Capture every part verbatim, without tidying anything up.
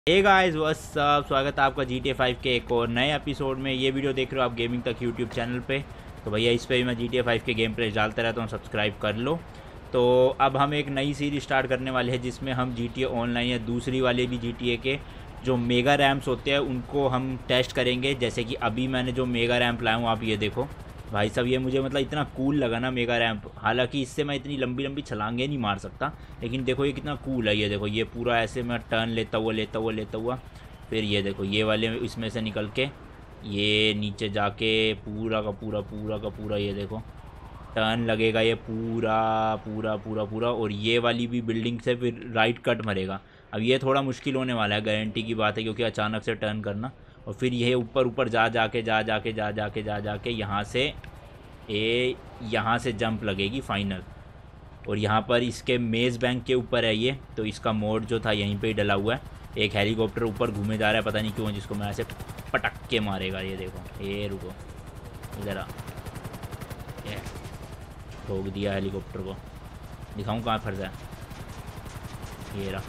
Hey guys what's up, स्वागत है आपका जी टी ए फाइव के एक और नए एपिसोड में। ये वीडियो देख रहे हो आप गेमिंग तक यूट्यूब चैनल पे। तो भैया इस पे भी मैं जी टी ए फाइव के गेम प्ले डालता रहता हूँ, सब्सक्राइब कर लो। तो अब हम एक नई सीरीज स्टार्ट करने वाले हैं जिसमें हम जी टी ए ऑनलाइन या दूसरी वाले भी जी टी ए के जो मेगा रैम्प्स होते हैं उनको हम टेस्ट करेंगे। जैसे कि अभी मैंने जो मेगा रैम्प लाया हूँ आप ये देखो भाई साहब, ये मुझे मतलब इतना कूल लगा ना मेगा रैम्प। हालांकि इससे मैं इतनी लंबी लंबी छलांगे नहीं मार सकता, लेकिन देखो ये कितना कूल है। ये देखो ये पूरा ऐसे मैं टर्न लेता हुआ लेता हुआ लेता हुआ फिर ये देखो ये वाले इसमें से निकल के ये नीचे जाके पूरा का पूरा पूरा का पूरा ये देखो टर्न लगेगा ये पूरा पूरा पूरा पूरा और ये वाली भी बिल्डिंग से फिर राइट कट मरेगा। अब ये थोड़ा मुश्किल होने वाला है, गारंटी की बात है, क्योंकि अचानक से टर्न करना। और फिर ये ऊपर ऊपर जा जाके जा जाके जा जाके जा जाके यहाँ से ए यहाँ से जंप लगेगी फाइनल। और यहाँ पर इसके मेज़ बैंक के ऊपर है ये, तो इसका मोड जो था यहीं पे ही डला हुआ है। एक हेलीकॉप्टर ऊपर घूमे जा रहा है, पता नहीं क्यों, जिसको मैं ऐसे पटक के मारेगा। ये देखो ये रुको इधर आ, ये ठोक दिया हेलीकॉप्टर को। दिखाऊं कहाँ फंसा है, ये रहा।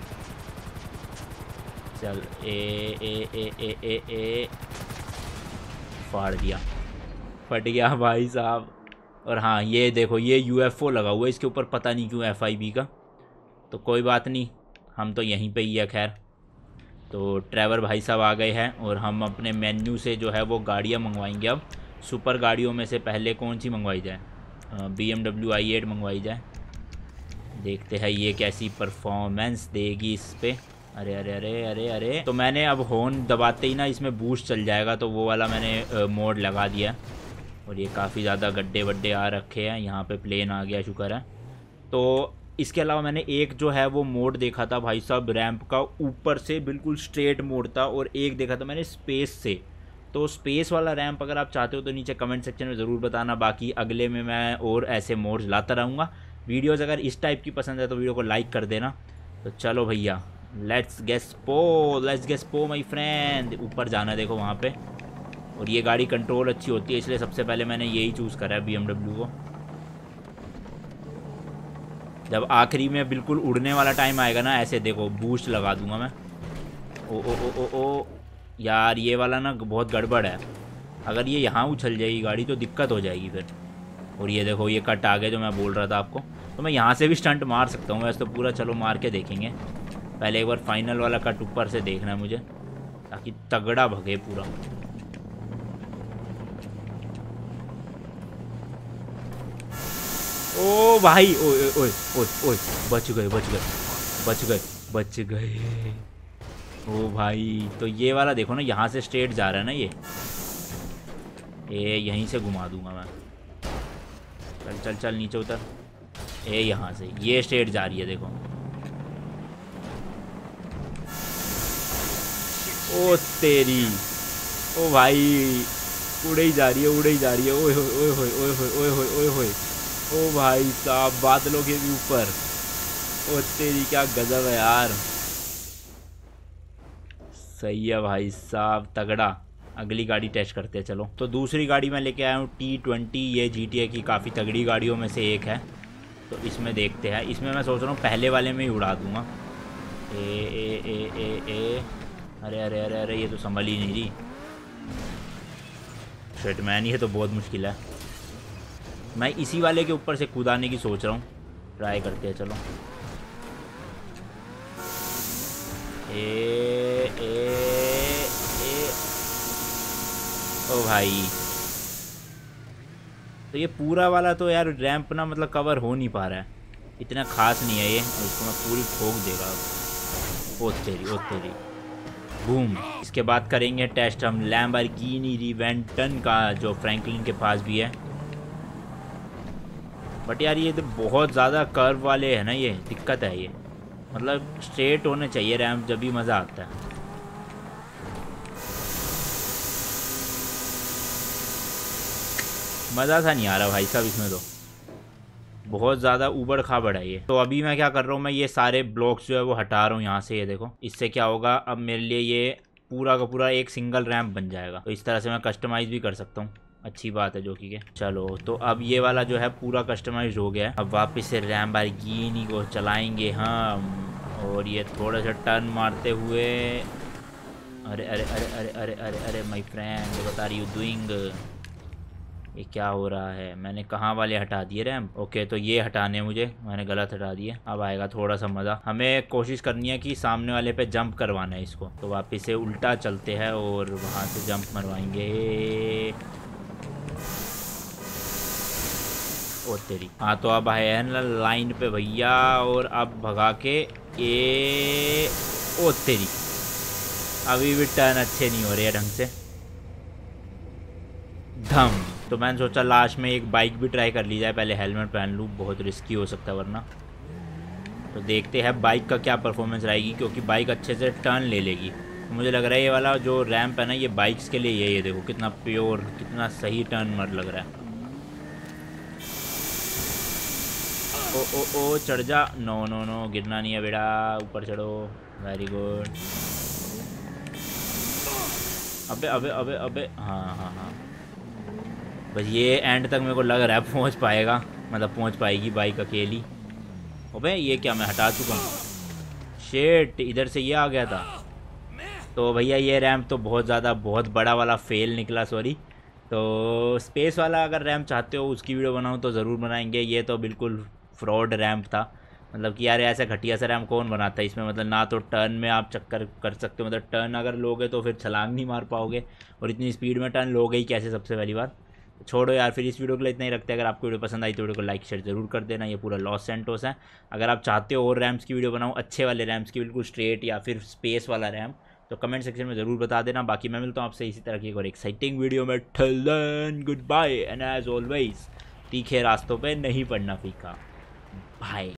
चल ए ए ए ए ए ए फाड़ दिया, फट गया भाई साहब। और हाँ ये देखो ये यू एफ ओ लगा हुआ है इसके ऊपर, पता नहीं क्यों एफ आई बी का। तो कोई बात नहीं, हम तो यहीं पे ही है। खैर तो ड्राइवर भाई साहब आ गए हैं और हम अपने मेन्यू से जो है वो गाड़ियाँ मंगवाएंगे। अब सुपर गाड़ियों में से पहले कौन सी मंगवाई जाए? B M W I eight मंगवाई जाए। देखते हैं ये कैसी परफॉर्मेंस देगी इस पर। अरे अरे अरे अरे अरे तो मैंने अब हॉर्न दबाते ही ना इसमें बूस्ट चल जाएगा, तो वो वाला मैंने मोड लगा दिया। और ये काफ़ी ज़्यादा गड्ढे वड्डे आ रखे हैं, यहाँ पे प्लेन आ गया, शुक्र है। तो इसके अलावा मैंने एक जो है वो मोड देखा था भाई साहब रैंप का, ऊपर से बिल्कुल स्ट्रेट मोड था। और एक देखा था मैंने स्पेस से। तो स्पेस वाला रैंप अगर आप चाहते हो तो नीचे कमेंट सेक्शन में ज़रूर बताना। बाकी अगले में मैं और ऐसे मोड्स लाता रहूँगा। वीडियोज़ अगर इस टाइप की पसंद है तो वीडियो को लाइक कर देना। तो चलो भैया लेट्स गेस पो लेट्स गेस पो माई फ्रेंड। ऊपर जाना देखो वहाँ पे। और ये गाड़ी कंट्रोल अच्छी होती है, इसलिए सबसे पहले मैंने यही चूज़ करा है बी एम डब्ल्यू को। जब आखिरी में बिल्कुल उड़ने वाला टाइम आएगा ना, ऐसे देखो बूस्ट लगा दूंगा मैं। ओ ओ ओ ओ ओ यार ये वाला ना बहुत गड़बड़ है। अगर ये यहाँ उछल जाएगी गाड़ी तो दिक्कत हो जाएगी फिर। और ये देखो ये कट आ गया जो मैं बोल रहा था आपको। तो मैं यहाँ से भी स्टंट मार सकता हूँ वैसे तो पूरा। चलो मार के देखेंगे, पहले एक बार फाइनल वाला कट ऊपर से देखना है मुझे, ताकि तगड़ा भगे पूरा। ओ भाई ओए ओए ओए ओए बच गए बच गए बच गए बच गए। ओ भाई तो ये वाला देखो ना, यहाँ से स्ट्रेट जा रहा है ना ये ए यहीं से घुमा दूंगा मैं। चल चल चल नीचे उतर। ए यहाँ से ये स्ट्रेट जा रही है देखो। ओ तेरी, ओ भाई उड़े ही जा रही है उड़े ही जा रही है। ओए होए ओए होए ओए होए ओए होए ओए होए ओ भाई साहब बादलों के भी ऊपर। ओ तेरी क्या गजब है यार, सही है भाई साहब तगड़ा। अगली गाड़ी टेस्ट करते हैं चलो। तो दूसरी गाड़ी मैं लेके आया हूँ टी ट्वेंटी। ये जी टी ए की काफ़ी तगड़ी गाड़ियों में से एक है। तो इसमें देखते हैं, इसमें मैं सोच रहा हूँ पहले वाले में ही उड़ा दूँगा। ए ए ए ए ए अरे अरे अरे अरे ये तो संभल ही नहीं रही। शिट मैन ये तो बहुत मुश्किल है। मैं इसी वाले के ऊपर से कूदाने की सोच रहा हूँ, ट्राई करते हैं चलो। ए ए ए ओ भाई तो ये पूरा वाला तो यार रैंप ना मतलब कवर हो नहीं पा रहा है, इतना खास नहीं है ये। और इसको मैं पूरी ठोक देगा अब। ओ तेरी ओ तेरी बूम। इसके बाद करेंगे टेस्ट हम लैम्बोर्गिनी रिवेंटन का, जो फ्रैंकलिन के पास भी है। बट यार ये तो बहुत ज़्यादा कर्व वाले हैं ना, ये दिक्कत है। ये मतलब स्ट्रेट होने चाहिए रैम्प, जब भी मज़ा आता है। मज़ा सा नहीं आ रहा भाई साहब इसमें, तो बहुत ज़्यादा ऊबड़ खाबड़ है ये। तो अभी मैं क्या कर रहा हूँ, मैं ये सारे ब्लॉक्स जो है वो हटा रहा हूँ यहाँ से। ये देखो इससे क्या होगा, अब मेरे लिए ये पूरा का पूरा एक सिंगल रैम्प बन जाएगा। तो इस तरह से मैं कस्टमाइज़ भी कर सकता हूँ, अच्छी बात है जो कि है। चलो तो अब ये वाला जो है पूरा कस्टमाइज हो गया है। अब वापस से लैम्बोर्गिनी को चलाएंगे हम। और ये थोड़ा सा टर्न मारते हुए, अरे अरे अरे अरे अरे अरे अरे my friend what are you doing. ये क्या हो रहा है, मैंने कहाँ वाले हटा दिए रैम्प। ओके तो ये हटाने मुझे, मैंने गलत हटा दिए। अब आएगा थोड़ा सा मज़ा। हमें कोशिश करनी है कि सामने वाले पे जंप करवाना है इसको। तो वापस से उल्टा चलते हैं और वहाँ से जंप मरवाएंगे। ओ तेरी, हाँ तो अब है ना लाइन पे भैया, और अब भगा के ये, ओ तेरी, अभी भी टर्न अच्छे नहीं हो रहे हैं ढंग से। धम। तो मैंने सोचा लास्ट में एक बाइक भी ट्राई कर ली जाए, पहले हेलमेट पहन लूँ, बहुत रिस्की हो सकता है वरना। तो देखते हैं बाइक का क्या परफॉर्मेंस रहेगी, क्योंकि बाइक अच्छे से टर्न ले लेगी। तो मुझे लग रहा है ये वाला जो रैंप है ना, ये बाइक्स के लिए ये ये देखो कितना प्योर, कितना सही टर्न मर लग रहा है। ओ ओ ओ चढ़ जा, नो नो नो, गिरना नहीं है बेटा, ऊपर चढ़ो, वेरी गुड। अबे अबे अबे अबे, हाँ हाँ हाँ, बस ये एंड तक मेरे को लग रहा है पहुंच पाएगा, मतलब पहुंच पाएगी बाइक अकेली। अबे ये क्या, मैं हटा चुका हूँ, शेट इधर से ये आ गया था। तो भैया ये रैम्प तो बहुत ज़्यादा बहुत बड़ा वाला फेल निकला, सॉरी। तो स्पेस वाला अगर रैम्प चाहते हो उसकी वीडियो बनाऊँ तो ज़रूर बनाएंगे। ये तो बिल्कुल फ्रॉड रैम्प था, मतलब कि यार ऐसा घटिया सा रैम्प कौन बनाता है। इसमें मतलब ना तो टर्न में आप चक्कर कर सकते हो, मतलब टर्न अगर लोगे तो फिर छलांग नहीं मार पाओगे, और इतनी स्पीड में टर्न लोगे ही कैसे सबसे पहली बार। छोड़ो यार, फिर इस वीडियो के लिए इतना ही रखते हैं। अगर आपको वीडियो पसंद आई तो वीडियो को लाइक शेयर जरूर कर देना। ये पूरा लॉस सेंटोस है। अगर आप चाहते हो और रैम्प्स की वीडियो बनाऊँ, अच्छे वाले रैम्प्स की, बिल्कुल स्ट्रेट या फिर स्पेस वाला रैम्प, तो कमेंट सेक्शन में ज़रूर बता देना। बाकी मैं मिलता हूँ आपसे इसी तरह की एक और एक्साइटिंग वीडियो में। Till then goodbye, and as always तीखे रास्तों पे नहीं पड़ना फीका। बाय।